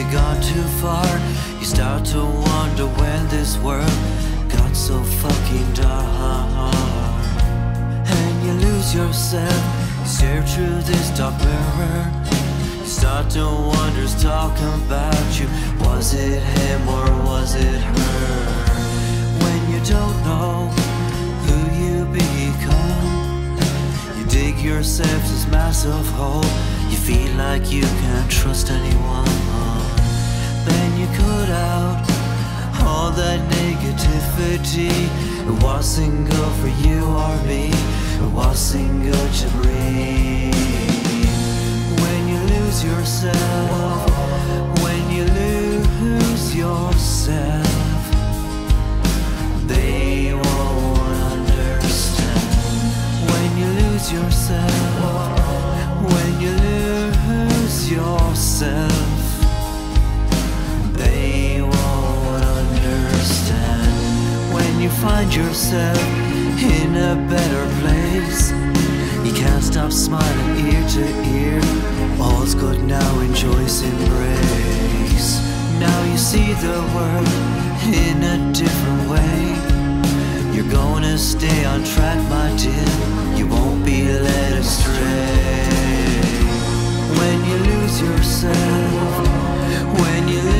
gone too far. You start to wonder when this world got so fucking dark. And you lose yourself, you stare through this dark mirror. You start to wonder, who's talking about you. Was it him or was it her? When you don't know who you become, you dig yourself this massive hole. You feel like you can't trust anyone. Then you cut out all that negativity. It wasn't good for you or me. It wasn't good to breathe. When you lose yourself, when you lose yourself, they won't understand. When you lose yourself, when you lose yourself, they won't understand. When you find yourself in a better place, you can't stop smiling ear to ear. All's good now, enjoy's embrace. Now you see the world in a different way. You're gonna stay on track, my dear. You won't be led astray. When you lose yourself, when you